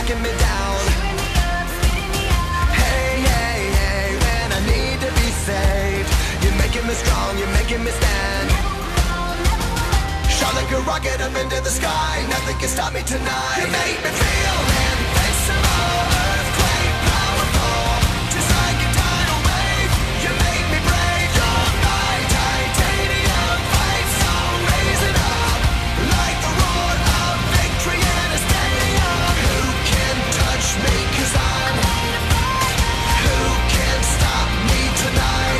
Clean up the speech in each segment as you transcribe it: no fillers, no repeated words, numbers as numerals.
knocking me down. Hey, hey, hey, when I need to be saved, you're making me strong, you're making me stand. Shot like a rocket up into the sky, nothing can stop me tonight. You make me feel invincible, earthquake powerful, just like a tidal wave. You make me brave, you're my titanium fight song, raising up like the roar of victory in a stadium. Who can touch me, 'cause I'm who can stop me tonight?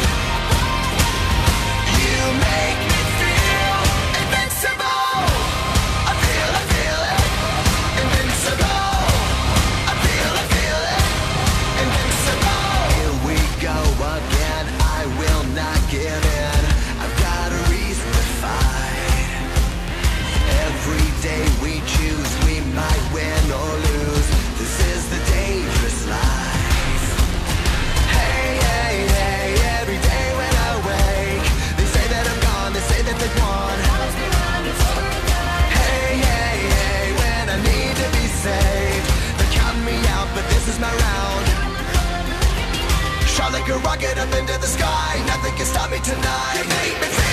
You make me feel invincible. I feel it, invincible. I feel it, invincible. Here we go again, I will not give in. I've got a reason to fight. Every day we choose, we might win or lose. This is the dangerous life. Hey, hey, hey, every day when I wake, they say that I'm gone, they say that they've won. Hey, hey, hey, when I need to be saved, they're counting me out, but this is my round. Shot like a rocket up into the sky, nothing can stop me tonight. You make me feel